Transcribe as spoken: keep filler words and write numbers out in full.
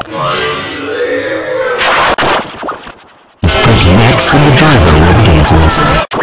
Next, and the driver will be to listen.